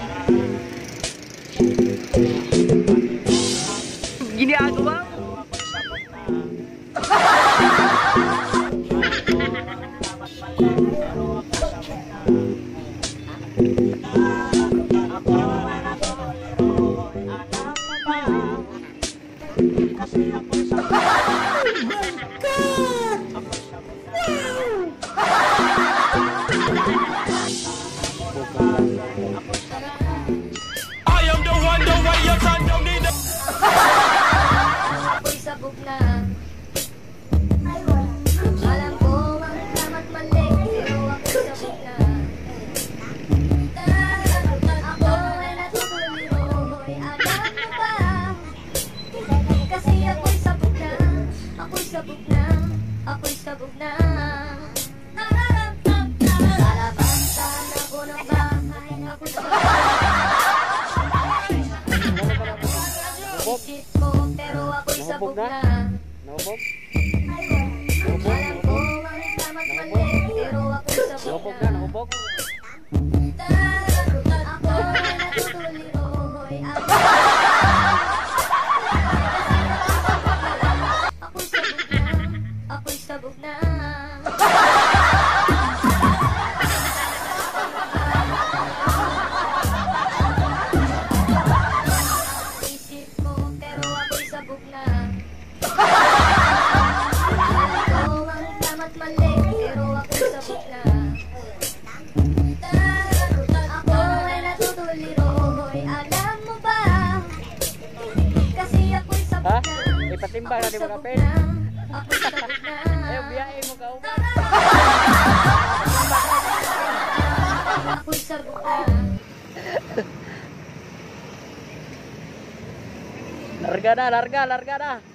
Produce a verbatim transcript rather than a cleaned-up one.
Gini ako ba? Ako'y sabog na. Alam ko ang tama't mali, pero ako'y sabog na. Ako ay natutuloy, alam mo ba? Kasi ako'y sabog na, ako'y sabog na, ako'y sabog na. Sa labasan ako ng bahay, ako'y sabog na. Isip ko, pero ako'y sabog na. Nahubog? Alam ko ang tama't mali, pero ako'y sabog Nahubog na. na, nahubog. Ako ay natutuloy, alam ako'y sabog na, ako'y sabog na. Isip ko, pero ako'y sabog na. Alam ko ang tama't mali, pero ako'y sabog na. Ako ay natutuloy, alam mo ba? Kasi ako'y sabog Ha? na. Ipatimbang natin mga kapit. Ako'y sabog na. Ayaw, biyain mo ka. Ako'y sabog na. Larga na, larga, larga na.